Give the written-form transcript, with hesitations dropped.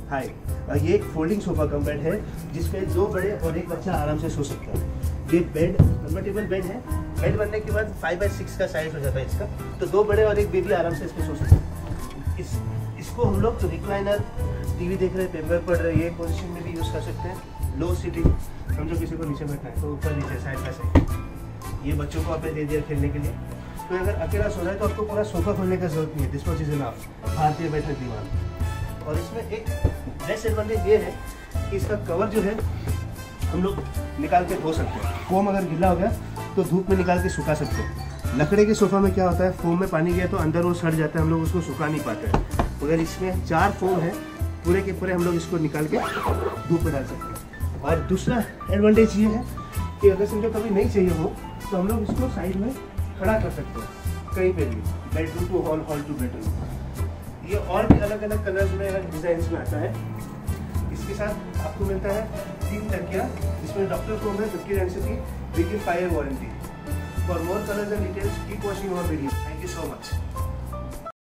हाय, ये एक folding sofa cum bed है जिसमें 2 बड़े और 1 बच्चा आराम से सो सकता है। ये बेड कन्वर्टेबल बेड है। बेड बनने के बाद 5x6 का साइज हो जाता है इसका, तो 2 बड़े और 1 बेबी आराम से इसमें सो सकते हैं। इसको हम लोग तो रिक्लाइनर, टीवी देख रहे हैं, पेपर पढ़ रहे हैं, ये पोजीशन में भी यूज़ कर सकते हैं। लो सीटिंग, समझो किसी को नीचे बैठना है तो ऊपर नीचे साइड बाय साइड। ये बच्चों को आपने दे दिया खेलने के लिए। तो अगर अकेला सो रहा है तो आपको पूरा सोफा खोलने का जरूरत नहीं है। दिस मच इज इनफ, भारतीय बैठने दीवार। और इसमें एक डिसएडवांटेज ये है कि इसका कवर जो है हम लोग निकाल के धो सकते हैं। फोम अगर गीला हो गया तो धूप में निकाल के सुखा सकते हैं। लकड़े के सोफा में क्या होता है, फोम में पानी गया तो अंदर वो सड़ जाता है, हम लोग उसको सुखा नहीं पाते हैं। मगर इसमें 4 फोम है, पूरे के पूरे हम लोग इसको निकाल के धूप में डाल सकते हैं। और दूसरा एडवांटेज ये है कि अगर समझो कभी नहीं चाहिए हो तो हम लोग इसको साइड में खड़ा कर सकते हैं कहीं पे भी, bedroom to hall, hall to bedroom. ये और भी अलग अलग कलर्स में, अलग डिजाइन में आता है। इसके साथ आपको मिलता है 3 तकिया, इसमें डॉक्टर फोम है 50 density with 5 year warranty. For more colours and details keep watching our video. Thank you so much.